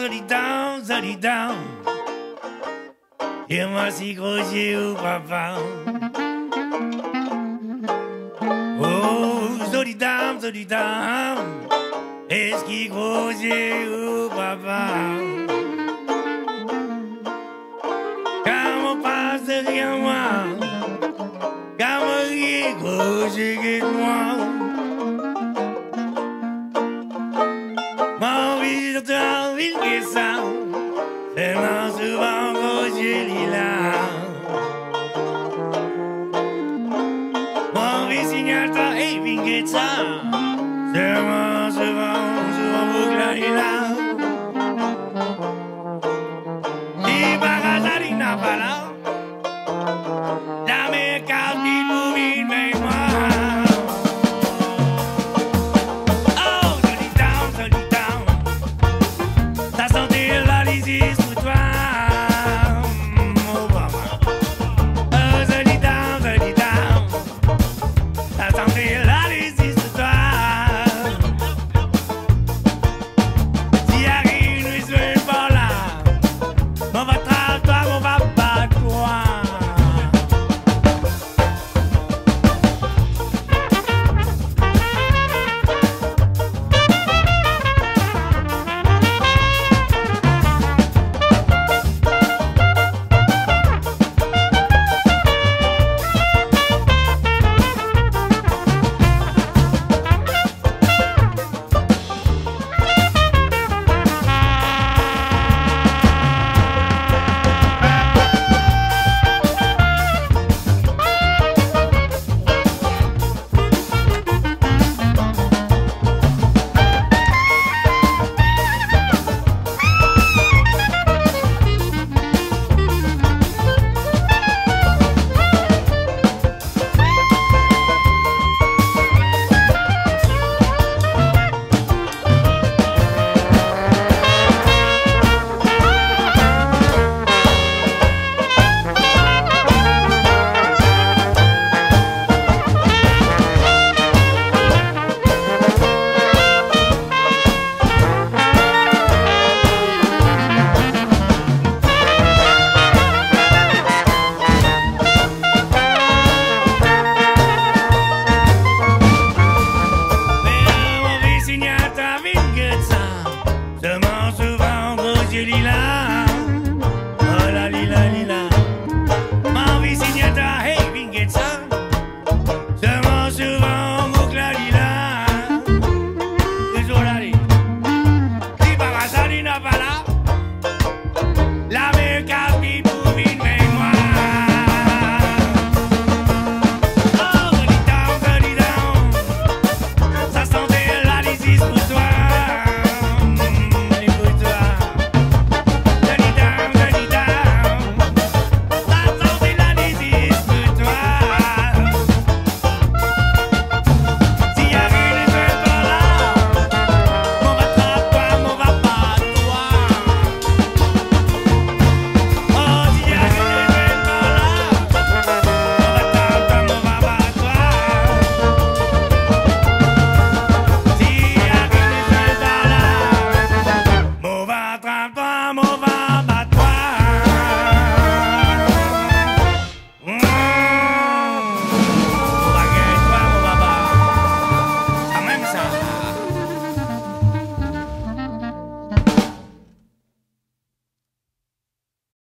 Zoli Dam, Zoli Dam. Et moi si crochet au papa. Oh, Zoli Dam, Zoli Dam. Est-ce qu'il crochet au papa? Quand on passe derrière moi, quand on rit, crochet moi. Maurice, t'as envie de ça. Tellement souvent que je lis là. Maurice, il y a ta et ça. Tellement